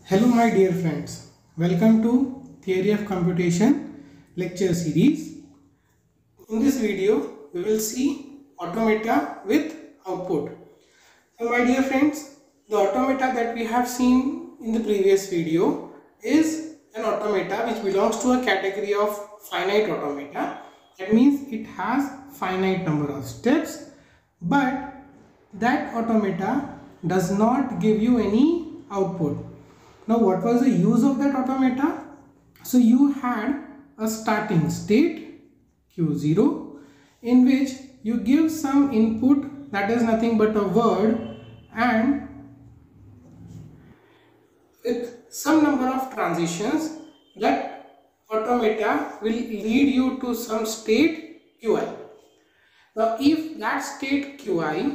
Hello my dear friends, welcome to Theory of Computation lecture series. In this video we will see automata with output. So my dear friends, the automata that we have seen in the previous video is an automata which belongs to a category of finite automata. That means it has finite number of steps, but that automata does not give you any output. Now what was the use of that automata? So you had a starting state Q0 in which you give some input, that is nothing but a word, and with some number of transitions that automata will lead you to some state Qi. Now if that state Qi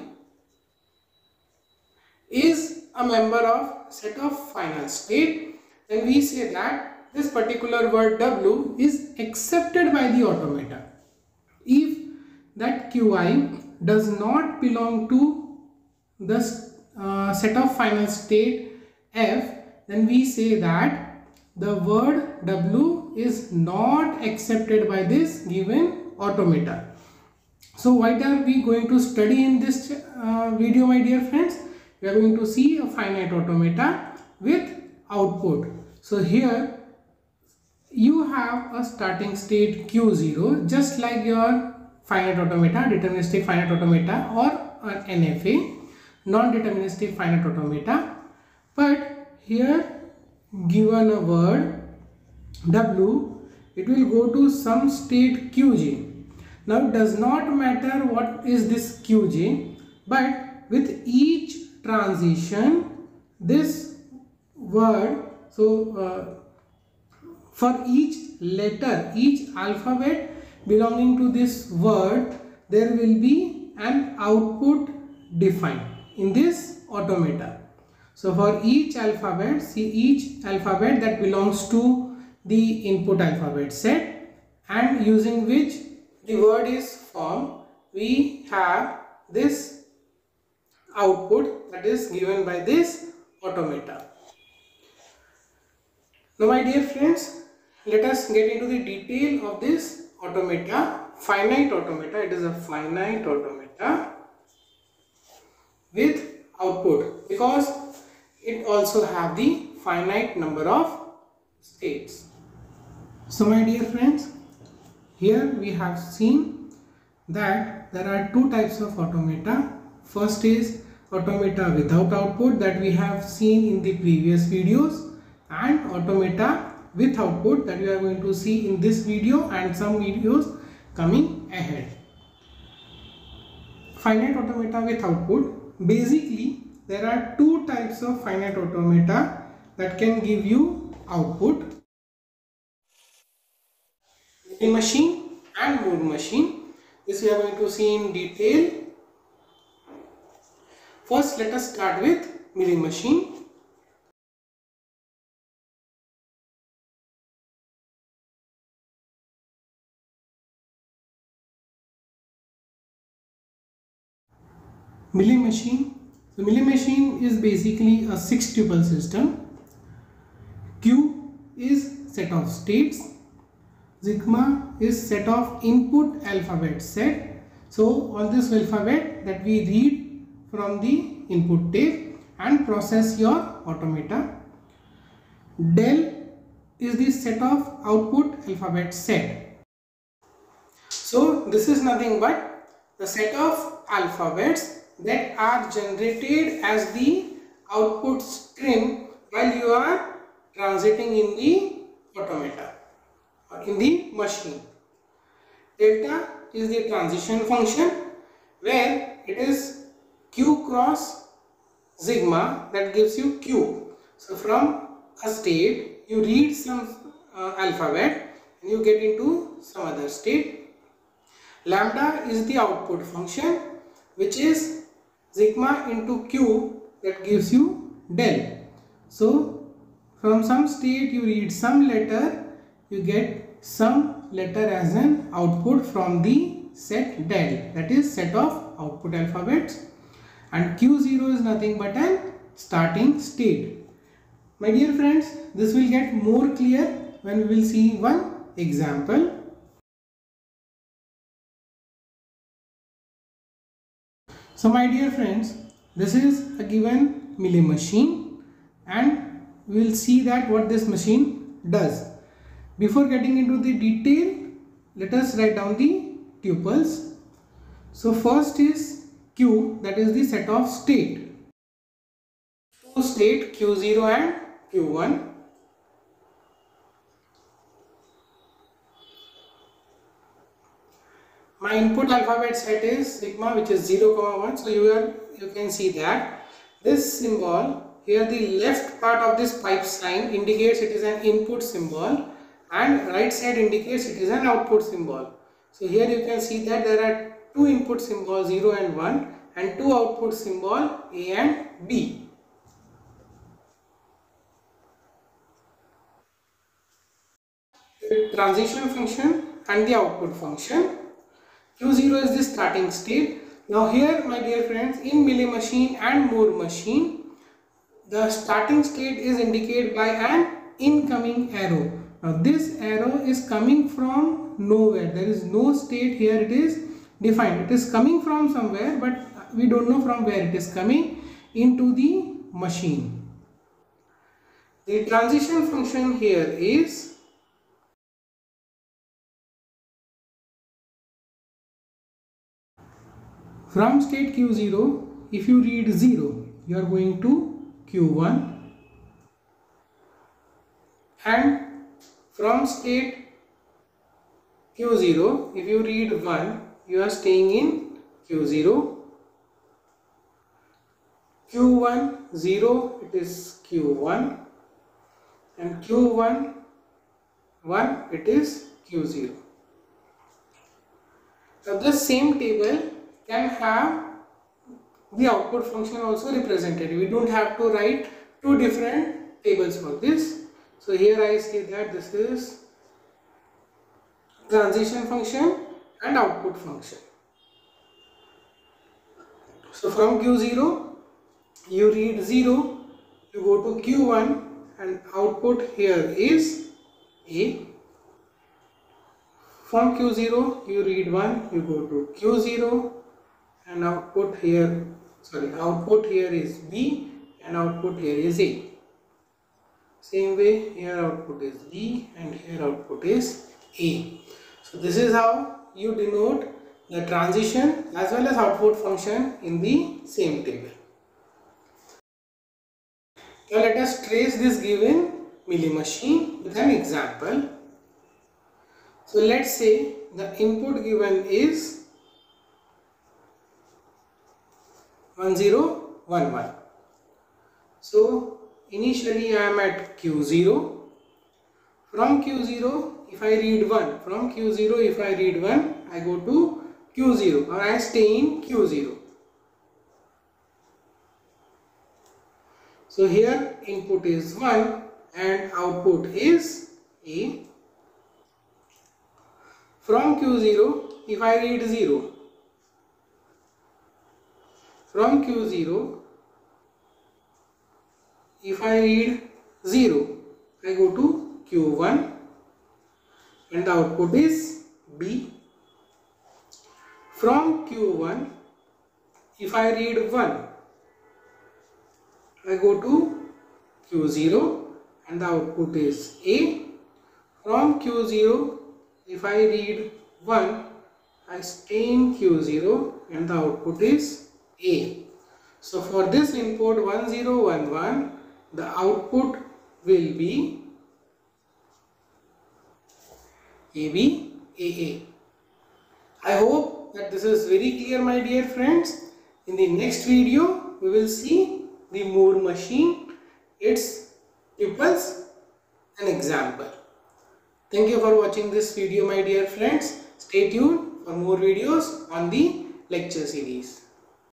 is a member of set of final state, then we say that this particular word W is accepted by the automata. If that Qi does not belong to the set of final state F, then we say that the word W is not accepted by this given automata. So what are we going to study in this video, my dear friends? We are going to see a finite automata with output. So here you have a starting state Q0, just like your finite automata, deterministic finite automata, or an NFA, non-deterministic finite automata. But here, given a word W, it will go to some state Qj. Now it does not matter what is this Qj, but with each transition, this word, for each letter, each alphabet belonging to this word, there will be an output defined in this automata. So for each alphabet, see each alphabet that belongs to the input alphabet set and using which the word is formed, we have this output that is given by this automata. Now my dear friends, let us get into the detail of this automata, finite automata. It is a finite automata with output because it also have the finite number of states. So my dear friends, here we have seen that there are two types of automata. First is automata without output that we have seen in the previous videos, and automata with output that we are going to see in this video and some videos coming ahead. Finite automata with output, basically there are two types of finite automata that can give you output: Milling machine and Moore machine. This we are going to see in detail. First, let us start with milling machine. Milling machine. So milling machine is basically a 6-tuple system. Q is set of states. Sigma is set of input alphabet set. So on this alphabet that we read from the input tape and process your automata. Del is the set of output alphabet set. So this is nothing but the set of alphabets that are generated as the output stream while you are transiting in the automata or in the machine. Delta is the transition function where it is Q cross sigma that gives you Q. So from a state you read some alphabet and you get into some other state. Lambda is the output function which is sigma into Q that gives you del. So from some state you read some letter, you get some letter as an output from the set del, that is set of output alphabets, and Q0 is nothing but an starting state. My dear friends, this will get more clear when we will see one example. So my dear friends, this is a given milling machine and we will see that what this machine does. Before getting into the detail, let us write down the tuples. So first is Q, that is the set of state. Two state Q0 and Q1. My input alphabet set is sigma, which is 0, 1. So you can see that this symbol here, the left part of this pipe sign indicates it is an input symbol and right side indicates it is an output symbol. So here you can see that there are two input symbols 0 and 1 and two output symbol A and B. The transition function and the output function. Q0 is the starting state. Now here my dear friends, in milling machine and Moore machine, the starting state is indicated by an incoming arrow. Now this arrow is coming from nowhere. There is no state here, it is defined. It is coming from somewhere but we don't know from where it is coming into the machine. The transition function here is from state Q0, if you read 0, you are going to Q1, and from state Q0, if you read 1, you are staying in Q0, Q1, 0, it is Q1, and Q1, 1, it is Q0. Now this same table can have the output function also represented. We don't have to write two different tables for this. So here I say that this is transition function and output function. So from Q0 you read 0, you go to Q1 and output here is A. From Q0 you read 1, you go to Q0 and output here is B and output here is A. Same way here output is B and here output is A. So this is how you denote the transition as well as output function in the same table. Now let us trace this given milling machine with an example. So let's say the input given is 1011. So initially I am at Q0. From Q0 if I read 1, from Q0 if I read 1, I go to Q0 or I stay in Q0. So here input is 1 and output is A. From Q0 if I read 0, from Q0 if I read 0, I go to Q1 and the output is B. From Q1 if I read 1, I go to Q0 and the output is A. From Q0 if I read 1, I stay in Q0 and the output is A. So for this input 1011, the output will be AB, AA. I hope that this is very clear, my dear friends. In the next video, we will see the Moore machine, its tuples, an example. Thank you for watching this video, my dear friends. Stay tuned for more videos on the lecture series.